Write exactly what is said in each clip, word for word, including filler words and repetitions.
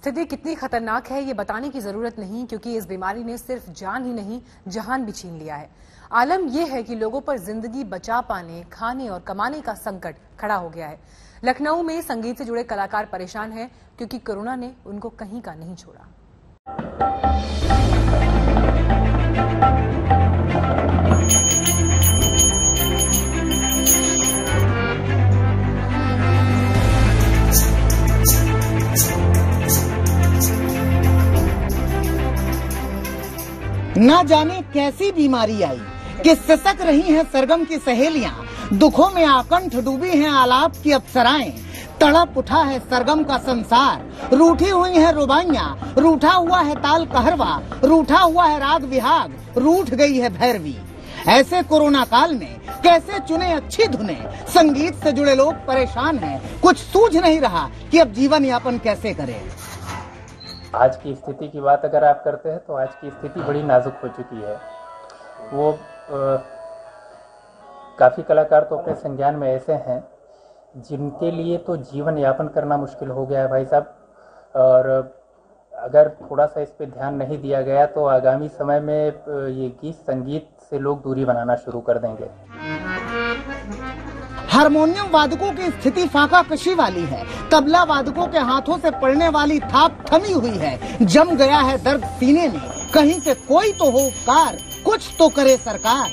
स्थिति कितनी खतरनाक है ये बताने की जरूरत नहीं, क्योंकि इस बीमारी ने सिर्फ जान ही नहीं जहान भी छीन लिया है। आलम यह है कि लोगों पर जिंदगी बचा पाने, खाने और कमाने का संकट खड़ा हो गया है। लखनऊ में संगीत से जुड़े कलाकार परेशान हैं क्योंकि कोरोना ने उनको कहीं का नहीं छोड़ा। ना जाने कैसी बीमारी आई कि सिसक रही हैं सरगम की सहेलियां, दुखों में आकंठ डूबी हैं आलाप की अप्सराएं, तड़प उठा है सरगम का संसार, रूठी हुई है रुबाइयां, रूठा हुआ है ताल कहरवा, रूठा हुआ है राग विहाग, रूठ गई है भैरवी। ऐसे कोरोना काल में कैसे चुने अच्छी धुनें, संगीत से जुड़े लोग परेशान हैं, कुछ सूझ नहीं रहा कि अब जीवन यापन कैसे करें। आज की स्थिति की बात अगर आप करते हैं तो आज की स्थिति बड़ी नाजुक हो चुकी है। वो आ, काफ़ी कलाकार तो अपने संज्ञान में ऐसे हैं जिनके लिए तो जीवन यापन करना मुश्किल हो गया है भाई साहब, और अगर थोड़ा सा इस पे ध्यान नहीं दिया गया तो आगामी समय में ये गीत संगीत से लोग दूरी बनाना शुरू कर देंगे। हारमोनियम वादकों की स्थिति फाका कशी वाली है, तबला वादकों के हाथों से पड़ने वाली थाप थमी हुई है, जम गया है दर्द सीने में, कहीं से कोई तो हो उपकार, कुछ तो करे सरकार।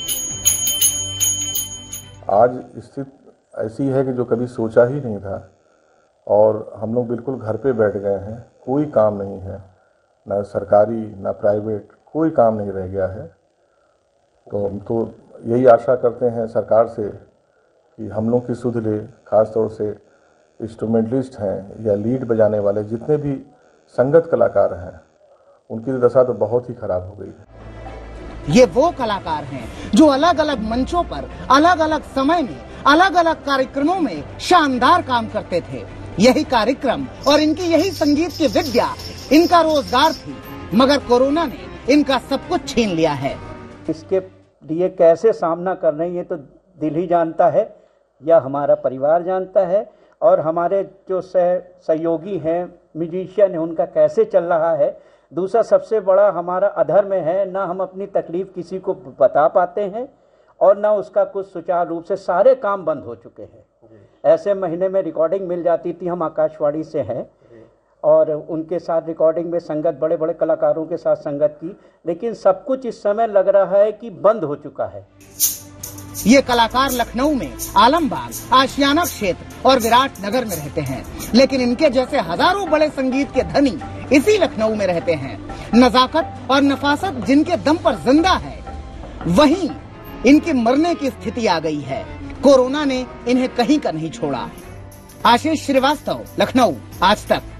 आज स्थिति ऐसी है कि जो कभी सोचा ही नहीं था, और हम लोग बिल्कुल घर पे बैठ गए हैं, कोई काम नहीं है, ना सरकारी ना प्राइवेट, कोई काम नहीं रह गया है। तो हम तो यही आशा करते हैं सरकार से कि हम लोग की सुध ले, खास तौर से इंस्ट्रूमेंटलिस्ट हैं या लीड बजाने वाले जितने भी संगत कलाकार हैं, उनकी दशा तो बहुत ही खराब हो गई है। ये वो कलाकार हैं जो अलग अलग मंचों पर अलग अलग समय में अलग अलग कार्यक्रमों में शानदार काम करते थे। यही कार्यक्रम और इनकी यही संगीत की विद्या इनका रोजगार थी, मगर कोरोना ने इनका सब कुछ छीन लिया है। इसके लिए कैसे सामना कर रहे हैं ये तो दिल ही जानता है, या हमारा परिवार जानता है, और हमारे जो सह सहयोगी हैं म्यूजिशियन हैं उनका कैसे चल रहा है। दूसरा सबसे बड़ा हमारा अधर्म है, ना हम अपनी तकलीफ किसी को बता पाते हैं और ना उसका कुछ सुचारू रूप से, सारे काम बंद हो चुके हैं। ऐसे महीने में रिकॉर्डिंग मिल जाती थी, हम आकाशवाणी से हैं और उनके साथ रिकॉर्डिंग में संगत, बड़े बड़े कलाकारों के साथ संगत की, लेकिन सब कुछ इस समय लग रहा है कि बंद हो चुका है। ये कलाकार लखनऊ में आलमबाग, आशियाना क्षेत्र और विराट नगर में रहते हैं, लेकिन इनके जैसे हजारों बड़े संगीत के धनी इसी लखनऊ में रहते हैं। नजाकत और नफासत जिनके दम पर जिंदा है, वहीं इनकी मरने की स्थिति आ गई है। कोरोना ने इन्हें कहीं का नहीं छोड़ा। आशीष श्रीवास्तव, लखनऊ, आज तक।